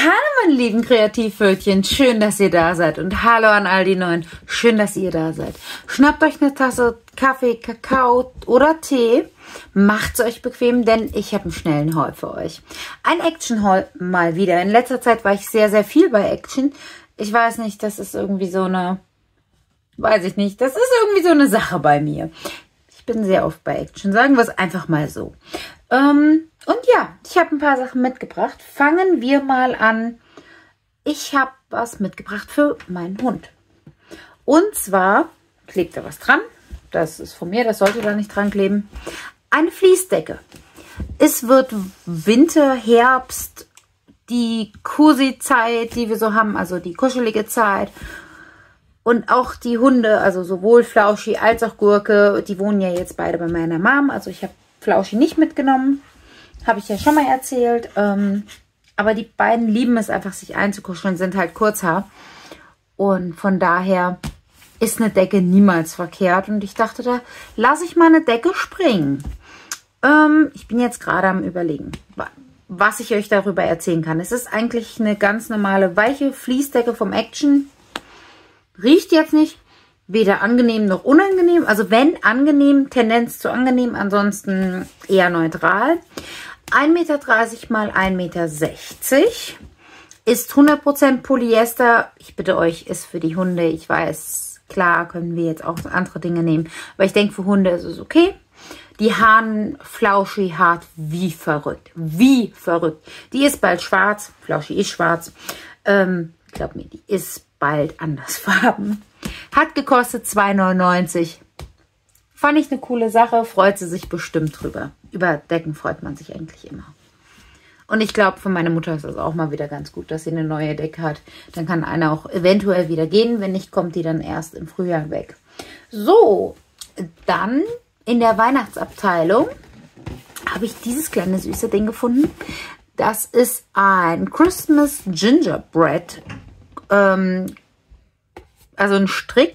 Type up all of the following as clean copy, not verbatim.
Hallo meine lieben Kreativvögelchen, schön, dass ihr da seid und hallo an all die Neuen, schön, dass ihr da seid. Schnappt euch eine Tasse Kaffee, Kakao oder Tee, macht's euch bequem, denn ich habe einen schnellen Haul für euch. Ein Action-Haul mal wieder. In letzter Zeit war ich sehr, sehr viel bei Action. Ich weiß nicht, das ist irgendwie so eine, das ist irgendwie so eine Sache bei mir. Ich bin sehr oft bei Action, sagen wir es einfach mal so. Und ja, ich habe ein paar Sachen mitgebracht. Fangen wir mal an. Ich habe was mitgebracht für meinen Hund. Und zwar klebt da was dran. Das ist von mir, das sollte da nicht dran kleben. Eine Fließdecke. Es wird Winter, Herbst, die Cozy-Zeit, die wir so haben, also die kuschelige Zeit. Und auch die Hunde, also sowohl Flauschi als auch Gurke, die wohnen ja jetzt beide bei meiner Mom. Also ich habe Flauschi nicht mitgenommen. Habe ich ja schon mal erzählt. Aber die beiden lieben es einfach, sich einzukuscheln, sind halt Kurzhaar. Und von daher ist eine Decke niemals verkehrt. Und ich dachte, da lasse ich mal eine Decke springen. Ich bin jetzt gerade am Überlegen, was ich euch darüber erzählen kann. Es ist eigentlich eine ganz normale, weiche Fließdecke vom Action. Riecht jetzt nicht weder angenehm noch unangenehm. Also wenn angenehm, Tendenz zu angenehm, ansonsten eher neutral. 1,30 Meter mal 1,60 Meter. Ist 100% Polyester. Ich bitte euch, ist für die Hunde. Ich weiß, klar können wir jetzt auch andere Dinge nehmen. Aber ich denke, für Hunde ist es okay. Die Hahn Flauschi hart wie verrückt. Wie verrückt. Die ist bald schwarz. Flauschi ist schwarz. Glaub mir, die ist bald andersfarben. Hat gekostet 2,99 €. Fand ich eine coole Sache. Freut sie sich bestimmt drüber. Über Decken freut man sich eigentlich immer. Und ich glaube, für meine Mutter ist das auch mal wieder ganz gut, dass sie eine neue Decke hat. Dann kann einer auch eventuell wieder gehen. Wenn nicht, kommt die dann erst im Frühjahr weg. So, dann in der Weihnachtsabteilung habe ich dieses kleine süße Ding gefunden. Das ist ein Christmas Gingerbread. Also ein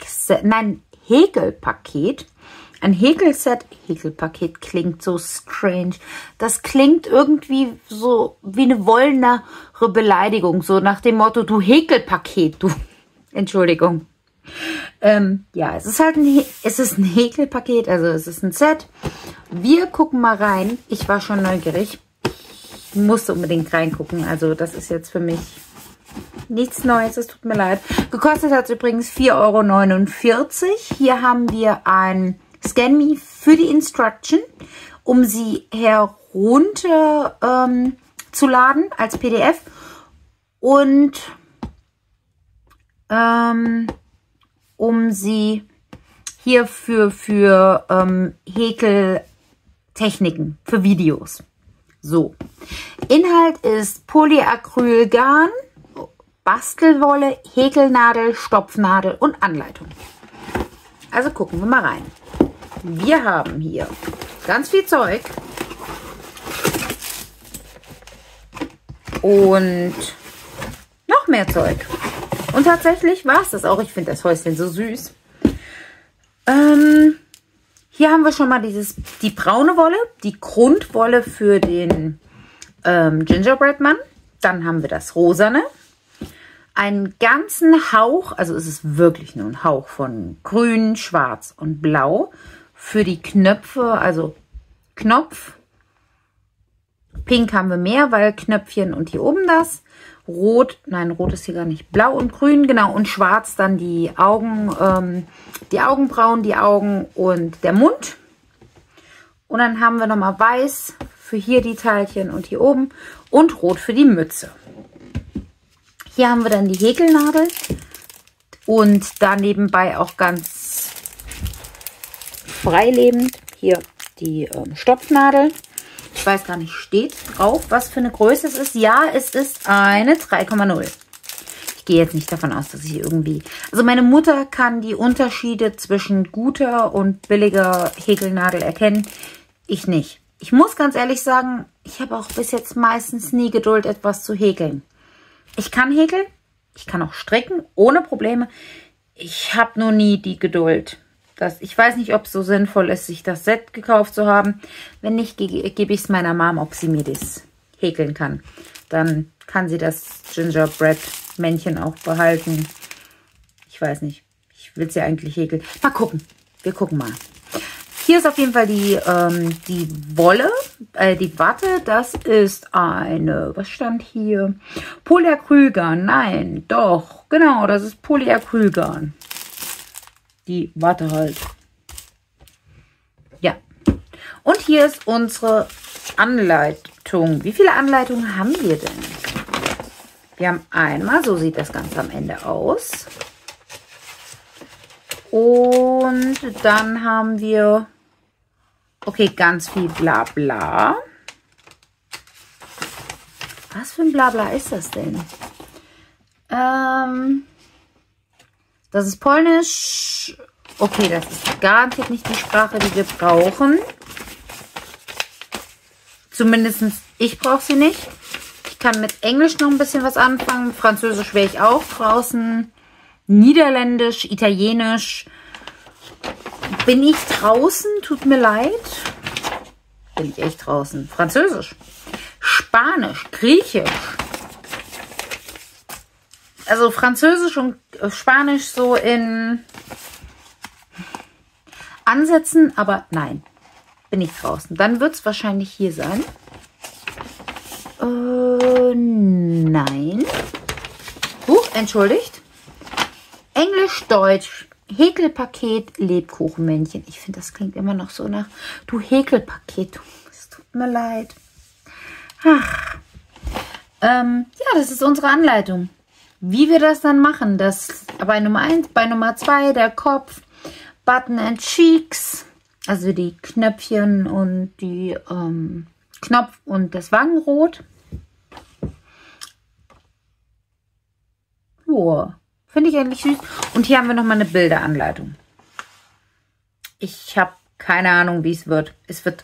Häkelpaket. Ein Häkelset. Häkelpaket klingt so strange. Das klingt irgendwie so wie eine wollnere Beleidigung. So nach dem Motto, du Häkelpaket, du. Entschuldigung. Ja, es ist halt ein Häkelpaket, also es ist ein Set. Wir gucken mal rein. Ich war schon neugierig. Ich musste unbedingt reingucken. Also das ist jetzt für mich nichts Neues, es tut mir leid. Gekostet hat es übrigens 4,49 €. Hier haben wir ein Scan Me für die Instruction, um sie herunter zu laden als PDF. Und um sie hier für Häkeltechniken, für Videos. So. Inhalt ist Polyacrylgarn, Bastelwolle, Häkelnadel, Stopfnadel und Anleitung. Also gucken wir mal rein. Wir haben hier ganz viel Zeug. Und noch mehr Zeug. Und tatsächlich war es das auch. Ich finde das Häuschen so süß. Hier haben wir schon mal die braune Wolle, die Grundwolle für den Gingerbread Mann. Dann haben wir das Rosane. Einen ganzen Hauch, also es ist wirklich nur ein Hauch von Grün, Schwarz und Blau für die Knöpfe, also Knopf. Pink haben wir mehr, weil Knöpfchen und hier oben das. Rot, nein, Rot ist hier gar nicht. Blau und Grün, genau. Und Schwarz dann die Augen, die Augenbrauen, die Augen und der Mund. Und dann haben wir nochmal Weiß für hier die Teilchen und hier oben. Und Rot für die Mütze. Hier haben wir dann die Häkelnadel und da nebenbei auch ganz freilebend hier die Stopfnadel. Ich weiß gar nicht, steht drauf, was für eine Größe es ist. Ja, es ist eine 3,0. Ich gehe jetzt nicht davon aus, dass ich irgendwie... Also meine Mutter kann die Unterschiede zwischen guter und billiger Häkelnadel erkennen. Ich nicht. Ich muss ganz ehrlich sagen, ich habe auch bis jetzt meistens nie Geduld, etwas zu häkeln. Ich kann häkeln, ich kann auch stricken, ohne Probleme. Ich habe nur nie die Geduld. Ich weiß nicht, ob es so sinnvoll ist, sich das Set gekauft zu haben. Wenn nicht, gebe ich es meiner Mom, ob sie mir das häkeln kann. Dann kann sie das Gingerbread-Männchen auch behalten. Ich weiß nicht. Ich will es ja eigentlich häkeln. Mal gucken. Wir gucken mal. Hier ist auf jeden Fall die Wolle, die Watte. Das ist eine, was stand hier? Polyacrylgarn. Nein, doch. Genau, das ist Polyacrylgarn. Die Watte halt. Ja. Und hier ist unsere Anleitung. Wie viele Anleitungen haben wir denn? Wir haben einmal, so sieht das Ganze am Ende aus. Und dann haben wir, okay, ganz viel Blabla. Was für ein Blabla ist das denn? Das ist Polnisch. Okay, das ist garantiert nicht die Sprache, die wir brauchen. Zumindest ich brauche sie nicht. Ich kann mit Englisch noch ein bisschen was anfangen. Französisch wäre ich auch draußen. Niederländisch, Italienisch. Bin ich draußen? Tut mir leid. Bin ich echt draußen. Französisch. Spanisch, Griechisch. Also Französisch und Spanisch so in Ansätzen, aber nein. Bin ich draußen. Dann wird es wahrscheinlich hier sein. Nein. Entschuldigt. Englisch, Deutsch. Häkelpaket, Lebkuchenmännchen. Ich finde, das klingt immer noch so nach, du Häkelpaket. Es tut mir leid. Ach. Ja, das ist unsere Anleitung. Wie wir das dann machen, das bei Nummer 1, bei Nummer 2 der Kopf, Button and Cheeks, also die Knöpfchen und die Knopf und das Wangenrot. Joa, finde ich eigentlich süß. Und hier haben wir nochmal eine Bilderanleitung. Ich habe keine Ahnung, wie es wird. Es wird,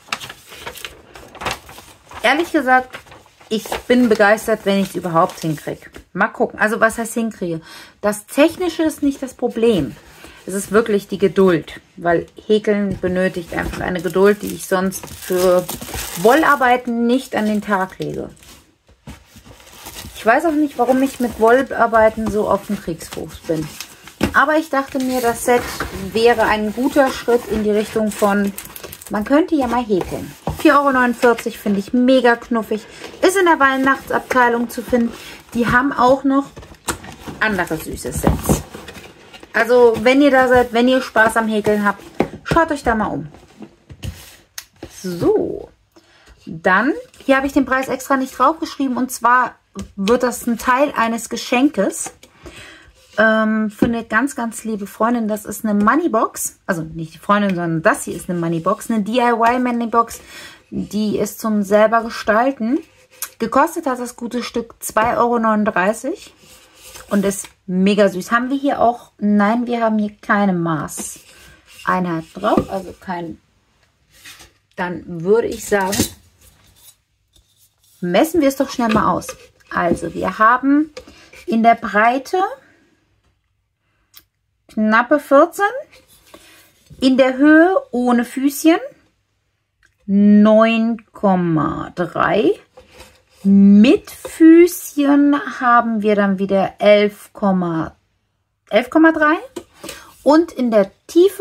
ehrlich gesagt, ich bin begeistert, wenn ich es überhaupt hinkriege. Mal gucken. Also was heißt hinkriege? Das Technische ist nicht das Problem. Es ist wirklich die Geduld. Weil Häkeln benötigt einfach eine Geduld, die ich sonst für Wollarbeiten nicht an den Tag lege. Ich weiß auch nicht, warum ich mit Wollarbeiten so auf dem Kriegsfuß bin. Aber ich dachte mir, das Set wäre ein guter Schritt in die Richtung von, man könnte ja mal häkeln. 4,49 € finde ich mega knuffig. Ist in der Weihnachtsabteilung zu finden. Die haben auch noch andere süße Sets. Also wenn ihr da seid, wenn ihr Spaß am Häkeln habt, schaut euch da mal um. So, dann, hier habe ich den Preis extra nicht draufgeschrieben. Und zwar wird das ein Teil eines Geschenkes für eine ganz, ganz liebe Freundin. Das ist eine Moneybox. Also nicht die Freundin, sondern das hier ist eine Moneybox. Eine DIY Moneybox. Die ist zum selber gestalten. Gekostet hat das gute Stück 2,39 € und ist mega süß. Haben wir hier auch? Nein, wir haben hier keine Maßeinheit drauf. Also kein. Dann würde ich sagen, messen wir es doch schnell mal aus. Also wir haben in der Breite knappe 14, in der Höhe ohne Füßchen 9,3, mit Füßchen haben wir dann wieder 11,3 und in der Tiefe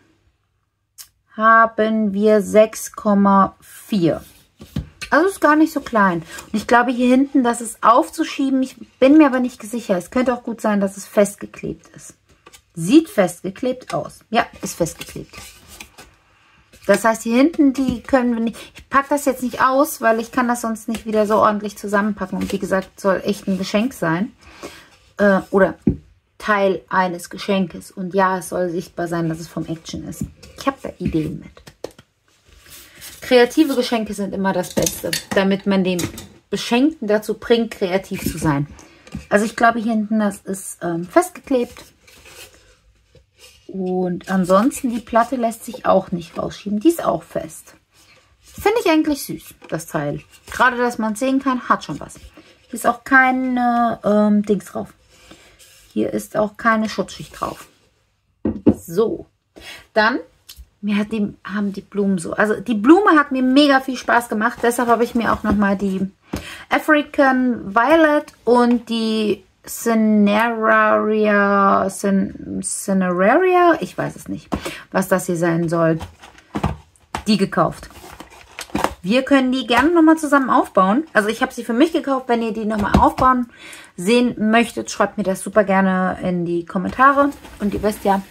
haben wir 6,4. Also ist gar nicht so klein. Und ich glaube hier hinten, das ist aufzuschieben. Ich bin mir aber nicht sicher. Es könnte auch gut sein, dass es festgeklebt ist. Sieht festgeklebt aus. Ja, ist festgeklebt. Das heißt, hier hinten, die können wir nicht... Ich packe das jetzt nicht aus, weil ich kann das sonst nicht wieder so ordentlich zusammenpacken. Und wie gesagt, soll echt ein Geschenk sein. Oder Teil eines Geschenkes. Und ja, es soll sichtbar sein, dass es vom Action ist. Ich habe da Ideen mit. Kreative Geschenke sind immer das Beste, damit man den Beschenkten dazu bringt, kreativ zu sein. Also ich glaube hier hinten, das ist festgeklebt. Und ansonsten, die Platte lässt sich auch nicht rausschieben. Die ist auch fest. Finde ich eigentlich süß, das Teil. Gerade, dass man es sehen kann, hat schon was. Hier ist auch keine Dings drauf. Hier ist auch keine Schutzschicht drauf. So, dann... haben die Blumen so. Also die Blume hat mir mega viel Spaß gemacht. Deshalb habe ich mir auch nochmal die African Violet und die Cineraria, ich weiß es nicht, was das hier sein soll, die gekauft. Wir können die gerne nochmal zusammen aufbauen. Also ich habe sie für mich gekauft. Wenn ihr die nochmal aufbauen sehen möchtet, schreibt mir das super gerne in die Kommentare. Und ihr wisst ja,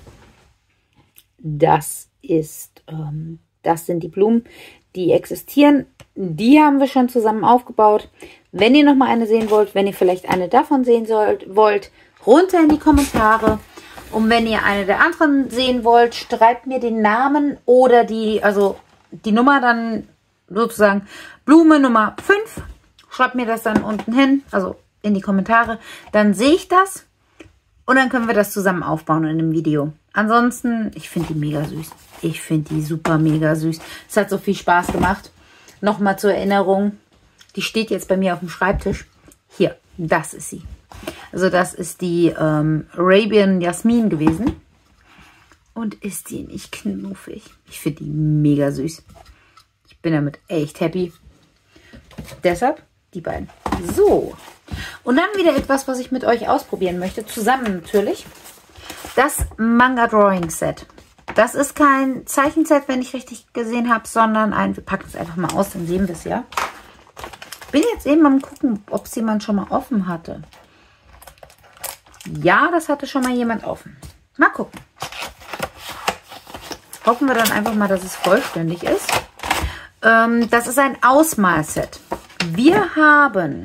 das sind die Blumen, die existieren. Die haben wir schon zusammen aufgebaut. Wenn ihr nochmal eine sehen wollt, wenn ihr vielleicht eine davon sehen wollt, runter in die Kommentare. Und wenn ihr eine der anderen sehen wollt, schreibt mir den Namen oder die Nummer dann sozusagen Blume Nummer 5. Schreibt mir das dann unten hin, also in die Kommentare. Dann sehe ich das und dann können wir das zusammen aufbauen in einem Video. Ansonsten, ich finde die mega süß. Ich finde die super mega süß. Es hat so viel Spaß gemacht. Nochmal zur Erinnerung, die steht jetzt bei mir auf dem Schreibtisch. Hier, das ist sie. Also das ist die Arabian Jasmin gewesen. Und ist die nicht knuffig? Ich finde die mega süß. Ich bin damit echt happy. Deshalb die beiden. So. Und dann wieder etwas, was ich mit euch ausprobieren möchte. Zusammen natürlich. Das Manga Drawing Set. Das ist kein Zeichenset, wenn ich richtig gesehen habe, sondern wir packen es einfach mal aus, dann sehen wir es ja. Bin jetzt eben am gucken, ob es jemand schon mal offen hatte. Ja, das hatte schon mal jemand offen. Mal gucken. Hoffen wir dann einfach mal, dass es vollständig ist. Das ist ein Ausmalset. Wir haben,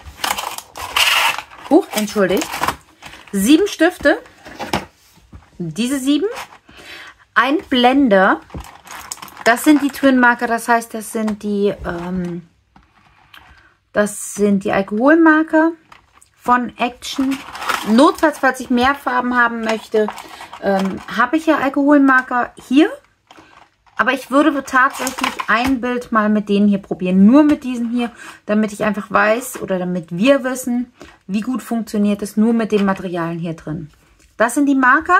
entschuldigt, 7 Stifte. Diese 7. Ein Blender. Das sind die Twin Marker, das heißt, das sind die Alkoholmarker von Action. Notfalls, falls ich mehr Farben haben möchte, habe ich ja Alkoholmarker hier. Aber ich würde tatsächlich ein Bild mal mit denen hier probieren. Nur mit diesen hier, damit ich einfach weiß oder damit wir wissen, wie gut funktioniert es nur mit den Materialien hier drin. Das sind die Marker.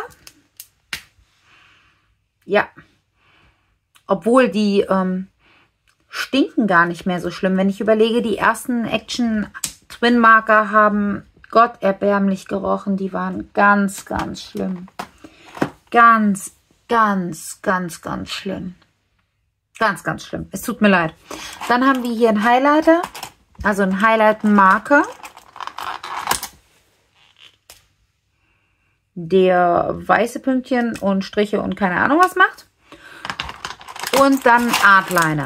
Ja. Obwohl die stinken gar nicht mehr so schlimm. Wenn ich überlege, die ersten Action Twin Marker haben Gott erbärmlich gerochen. Die waren ganz, ganz schlimm. Ganz, ganz, ganz, ganz schlimm. Ganz, ganz schlimm. Es tut mir leid. Dann haben wir hier einen Highlighter. Also einen Highlight-Marker. Der weiße Pünktchen und Striche und keine Ahnung was macht. Und dann Artliner.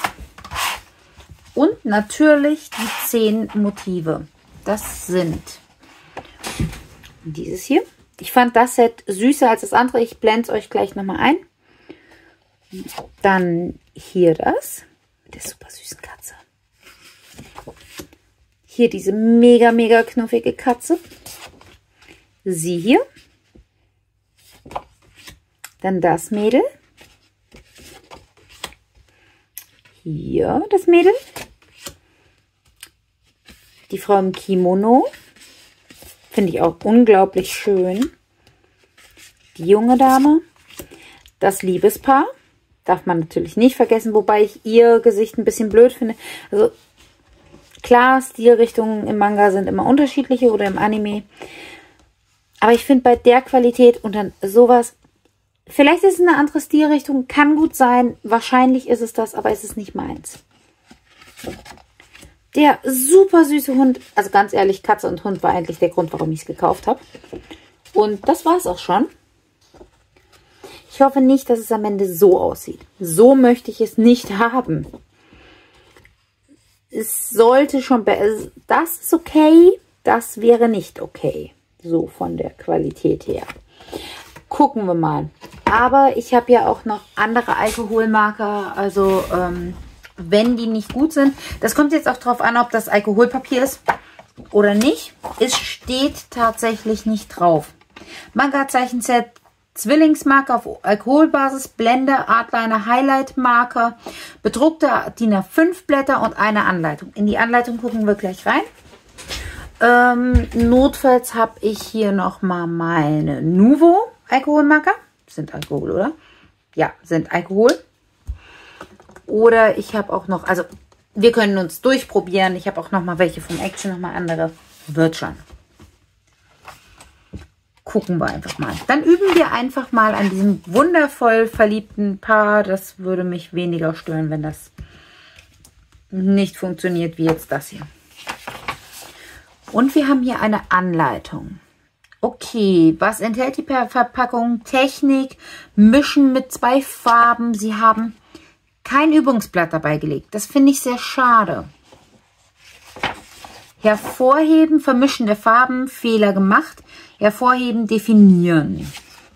Und natürlich die 10 Motive. Das sind dieses hier. Ich fand das Set süßer als das andere. Ich blende es euch gleich nochmal ein. Dann hier das. Mit der super süßen Katze. Hier diese mega, mega knuffige Katze. Sie hier. Dann das Mädel. Hier das Mädel. Die Frau im Kimono. Finde ich auch unglaublich schön. Die junge Dame. Das Liebespaar. Darf man natürlich nicht vergessen, wobei ich ihr Gesicht ein bisschen blöd finde. Also klar, Stilrichtungen im Manga sind immer unterschiedliche oder im Anime. Aber ich finde bei der Qualität und dann sowas, vielleicht ist es eine andere Stilrichtung, kann gut sein. Wahrscheinlich ist es das, aber es ist nicht meins. Der super süße Hund, also ganz ehrlich, Katze und Hund war eigentlich der Grund, warum ich es gekauft habe. Und das war es auch schon. Ich hoffe nicht, dass es am Ende so aussieht. So möchte ich es nicht haben. Es sollte schon, das ist okay, das wäre nicht okay. So von der Qualität her. Gucken wir mal. Aber ich habe ja auch noch andere Alkoholmarker, also wenn die nicht gut sind. Das kommt jetzt auch drauf an, ob das Alkoholpapier ist oder nicht. Es steht tatsächlich nicht drauf. Manga-Zeichenset, Zwillingsmarker auf Alkoholbasis, Blender, Artliner, Highlight-Marker, bedruckte DIN A5 Blätter und eine Anleitung. In die Anleitung gucken wir gleich rein. Notfalls habe ich hier nochmal meine Nuvo Alkoholmarker. Sind Alkohol, oder? Ja, sind Alkohol. Oder ich habe auch noch, also wir können uns durchprobieren. Ich habe auch nochmal welche vom Action, nochmal andere. Wird schon. Gucken wir einfach mal. Dann üben wir einfach mal an diesem wundervoll verliebten Paar. Das würde mich weniger stören, wenn das nicht funktioniert wie jetzt das hier. Und wir haben hier eine Anleitung. Okay, was enthält die Verpackung? Technik, Mischen mit 2 Farben. Sie haben kein Übungsblatt dabei gelegt. Das finde ich sehr schade. Hervorheben, Vermischen der Farben, Fehler gemacht. Hervorheben, definieren.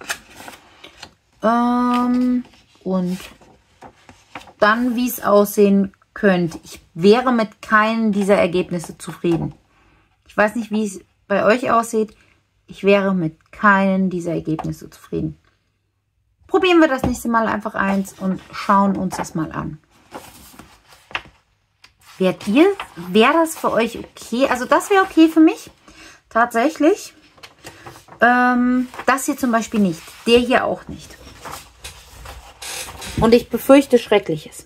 Und dann, wie es aussehen könnte. Ich wäre mit keinem dieser Ergebnisse zufrieden. Ich weiß nicht, wie es bei euch aussieht. Ich wäre mit keinem dieser Ergebnisse zufrieden. Probieren wir das nächste Mal einfach eins und schauen uns das mal an. Wäre das für euch okay? Also das wäre okay für mich. Tatsächlich. Das hier zum Beispiel nicht. Der hier auch nicht. Und ich befürchte Schreckliches.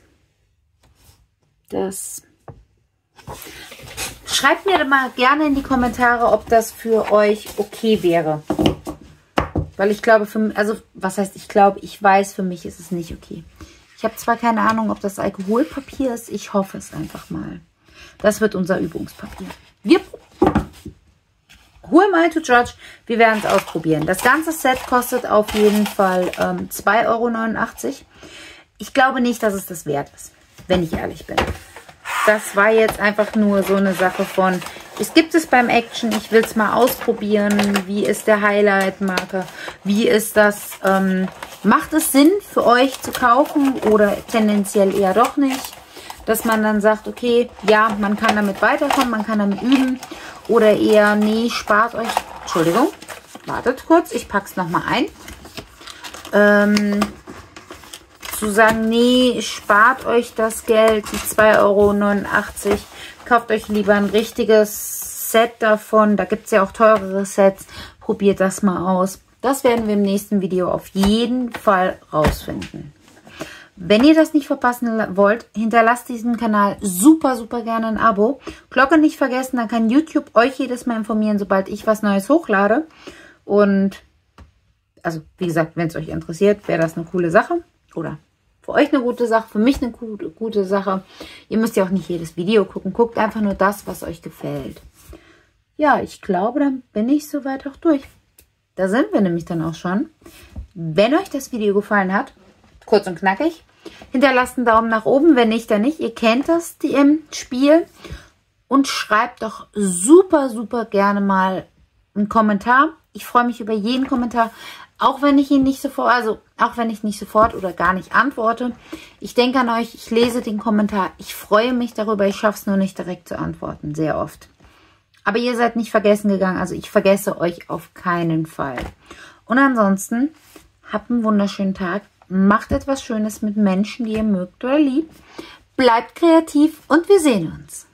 Schreibt mir mal gerne in die Kommentare, ob das für euch okay wäre. Weil ich glaube, was heißt ich glaube, ich weiß, für mich ist es nicht okay. Ich habe zwar keine Ahnung, ob das Alkoholpapier ist, ich hoffe es einfach mal. Das wird unser Übungspapier. Who am I to judge? Wir werden es ausprobieren. Das ganze Set kostet auf jeden Fall 2,89 €. Ich glaube nicht, dass es das wert ist, wenn ich ehrlich bin. Das war jetzt einfach nur so eine Sache von, es gibt es beim Action, ich will es mal ausprobieren. Wie ist der Highlight-Marker? Wie ist das? Macht es Sinn für euch zu kaufen oder tendenziell eher doch nicht? Dass man dann sagt, okay, ja, man kann damit weiterkommen, man kann damit üben. Oder eher, nee, spart euch, Entschuldigung, wartet kurz, ich packe es nochmal ein. Zu sagen, nee, spart euch das Geld, die 2,89 €, kauft euch lieber ein richtiges Set davon, da gibt es ja auch teurere Sets, probiert das mal aus. Das werden wir im nächsten Video auf jeden Fall rausfinden. Wenn ihr das nicht verpassen wollt, hinterlasst diesem Kanal super, super gerne ein Abo. Glocke nicht vergessen, dann kann YouTube euch jedes Mal informieren, sobald ich was Neues hochlade. Und, also wie gesagt, wenn es euch interessiert, wäre das eine coole Sache. Oder für euch eine gute Sache, für mich eine gute Sache. Ihr müsst ja auch nicht jedes Video gucken. Guckt einfach nur das, was euch gefällt. Ja, ich glaube, dann bin ich soweit auch durch. Da sind wir nämlich dann auch schon. Wenn euch das Video gefallen hat, kurz und knackig, hinterlasst einen Daumen nach oben, wenn nicht, dann nicht. Ihr kennt das im Spiel. Und schreibt doch super, super gerne mal einen Kommentar. Ich freue mich über jeden Kommentar, auch wenn ich ihn nicht sofort, auch wenn ich nicht sofort oder gar nicht antworte. Ich denke an euch, ich lese den Kommentar. Ich freue mich darüber, ich schaffe es nur nicht direkt zu antworten, sehr oft. Aber ihr seid nicht vergessen gegangen, also ich vergesse euch auf keinen Fall. Und ansonsten, habt einen wunderschönen Tag. Macht etwas Schönes mit Menschen, die ihr mögt oder liebt. Bleibt kreativ und wir sehen uns.